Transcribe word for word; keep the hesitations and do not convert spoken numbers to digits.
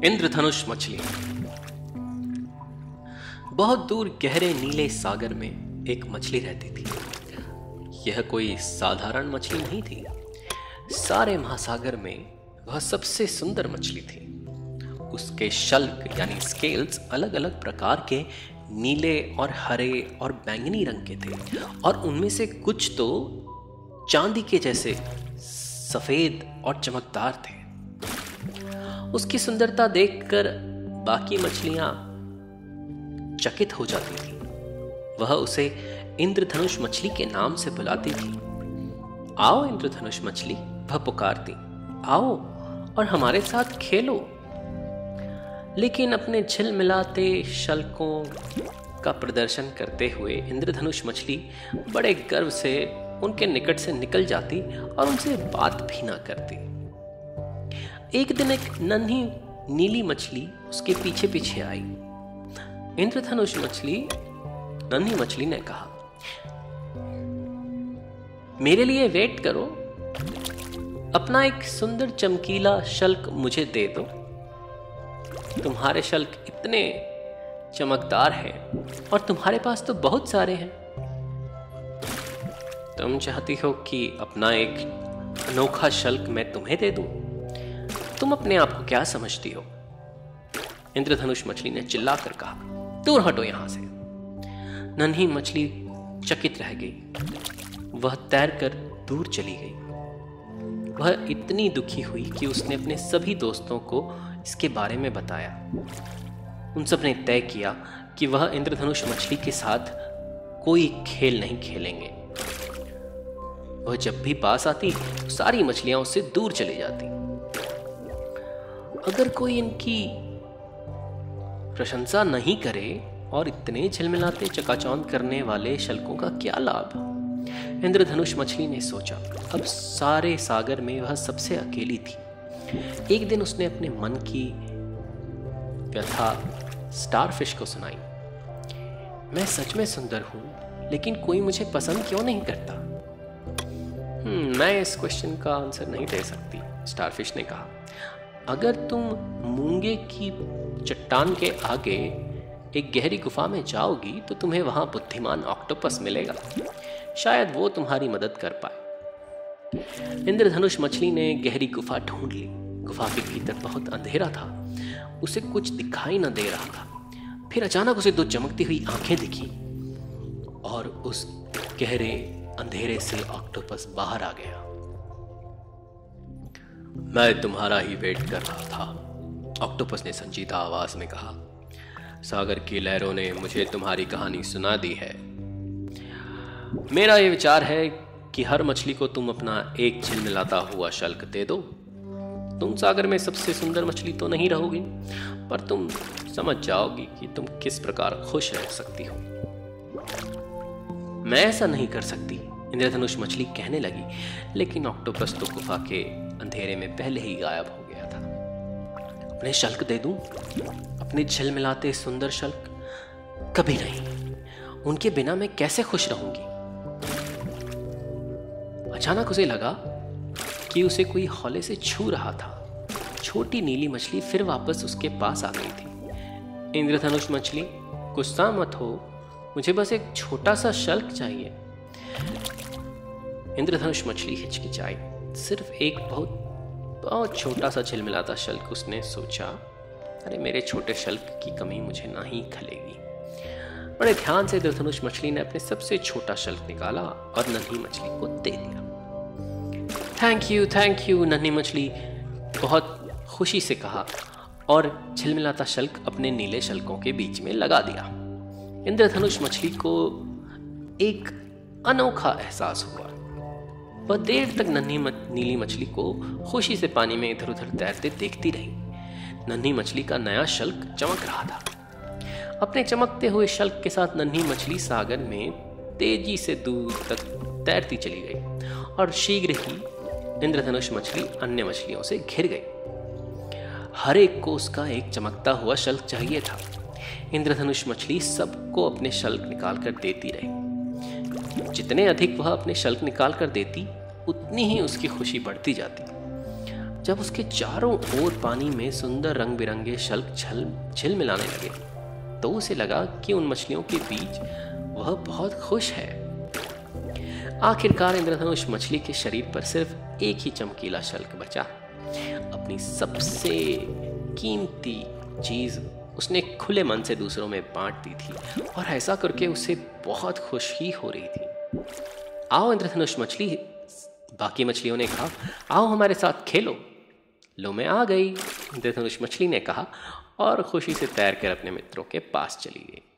इंद्रधनुष मछली। बहुत दूर गहरे नीले सागर में एक मछली रहती थी। यह कोई साधारण मछली नहीं थी। सारे महासागर में वह सबसे सुंदर मछली थी। उसके शल्क यानी स्केल्स अलग अलग प्रकार के नीले और हरे और बैंगनी रंग के थे, और उनमें से कुछ तो चांदी के जैसे सफेद और चमकदार थे। उसकी सुंदरता देखकर बाकी मछलियां चकित हो जाती थी। वह उसे इंद्रधनुष मछली के नाम से बुलाती थी। आओ इंद्रधनुष मछली, वह पुकारती, आओ और हमारे साथ खेलो। लेकिन अपने झिलमिलाते शल्कों का प्रदर्शन करते हुए इंद्रधनुष मछली बड़े गर्व से उनके निकट से निकल जाती और उनसे बात भी ना करती। एक दिन एक नन्ही नीली मछली उसके पीछे पीछे आई। इंद्रधनुष मछली नन्ही मछली ने कहा, मेरे लिए वेट करो, अपना एक सुंदर चमकीला शल्क मुझे दे दो। तुम्हारे शल्क इतने चमकदार हैं और तुम्हारे पास तो बहुत सारे हैं। तुम चाहती हो कि अपना एक अनोखा शल्क मैं तुम्हें दे दूं? तुम अपने आप को क्या समझती हो? इंद्रधनुष मछली ने चिल्लाकर कहा, दूर हटो यहां से। नन्ही मछली चकित रह गई। वह तैरकर दूर चली गई। वह इतनी दुखी हुई कि उसने अपने सभी दोस्तों को इसके बारे में बताया। उन सब ने तय किया कि वह इंद्रधनुष मछली के साथ कोई खेल नहीं खेलेंगे। वह जब भी पास आती तो सारी मछलियां उससे दूर चली जाती। अगर कोई इनकी प्रशंसा नहीं करे और इतने झिलमिलाते चकाचौंध करने वाले शल्कों का क्या लाभ? इंद्रधनुष मछली ने सोचा। अब सारे सागर में वह सबसे अकेली थी। एक दिन उसने अपने मन की व्यथा स्टारफिश को सुनाई। मैं सच में सुंदर हूं, लेकिन कोई मुझे पसंद क्यों नहीं करता? हम्म, मैं इस क्वेश्चन का आंसर नहीं दे सकती, स्टारफिश ने कहा। अगर तुम मूंगे की चट्टान के आगे एक गहरी गुफा में जाओगी तो तुम्हें वहां बुद्धिमान ऑक्टोपस मिलेगा। शायद वो तुम्हारी मदद कर पाए। इंद्रधनुष मछली ने गहरी गुफा ढूंढ ली। गुफा के भीतर बहुत अंधेरा था। उसे कुछ दिखाई न दे रहा था। फिर अचानक उसे दो चमकती हुई आंखें दिखी और उस गहरे अंधेरे से ऑक्टोपस बाहर आ गया। मैं तुम्हारा ही वेट कर रहा था, ऑक्टोपस ने संजीदा आवाज में कहा। सागर की लहरों ने मुझे तुम्हारी कहानी सुना दी है। मेरा यह विचार है कि हर मछली को तुम अपना एक झिलमिलाता हुआ शल्क दे दो। तुम सागर में सबसे सुंदर मछली तो नहीं रहोगी, पर तुम समझ जाओगी कि तुम किस प्रकार खुश रह सकती हो। मैं ऐसा नहीं कर सकती, इंद्रधनुष मछली कहने लगी, लेकिन ऑक्टोपस तो गुफा के अंधेरे में पहले ही गायब हो गया था। अपने शल्क दे दूं? अपने झिलमिलाते सुंदर शल्क? कभी नहीं। उनके बिना मैं कैसे खुश रहूंगी? अचानक उसे लगा कि उसे कोई हौले से छू रहा था। छोटी नीली मछली फिर वापस उसके पास आ गई थी। इंद्रधनुष मछली, गुस्सा मत हो, मुझे बस एक छोटा सा शल्क चाहिए। इंद्रधनुष मछली हिचकिचाई। सिर्फ एक बहुत बहुत छोटा सा झिलमिलाता शल्क, उसने सोचा। अरे मेरे छोटे शल्क की कमी मुझे ना ही खलेगी। बड़े ध्यान से इंद्रधनुष मछली ने अपने सबसे छोटा शल्क निकाला और नन्ही मछली को दे दिया। थैंक यू थैंक यू, नन्ही मछली बहुत खुशी से कहा और झिलमिलाता शल्क अपने नीले शल्कों के बीच में लगा दिया। इंद्रधनुष मछली को एक अनोखा एहसास हुआ। वह देर तक नन्ही नीली मछली को खुशी से पानी में इधर उधर तैरते देखती रही। नन्ही मछली का नया शल्क चमक रहा था। अपने चमकते हुए शल्क के साथ नन्ही मछली सागर में तेजी से दूर तक तैरती चली गई और शीघ्र ही इंद्रधनुष मछली अन्य मछलियों से घिर गई। हर एक को उसका एक चमकता हुआ शल्क चाहिए था। इंद्रधनुष मछली सबको अपने शल्क निकाल कर देती रही। जितने अधिक वह अपने शल्क निकाल कर देती, उतनी ही उसकी खुशी बढ़ती जाती। जब उसके चारों ओर पानी में सुंदर रंग बिरंगे शल्क छल झिलमिलाने लगे तो उसे लगा कि उन मछलियों के बीच वह बहुत खुश है। आखिरकार इंद्रधनुष मछली के शरीर पर सिर्फ एक ही चमकीला शल्क बचा। अपनी सबसे कीमती चीज उसने खुले मन से दूसरों में बांट दी थी और ऐसा करके उसे बहुत खुशी हो रही थी। आओ इंद्रधनुष मछली, बाकी मछलियों ने कहा, आओ हमारे साथ खेलो। लो मैं आ गई, इंद्रधनुष मछली ने कहा और खुशी से तैर कर अपने मित्रों के पास चली गई।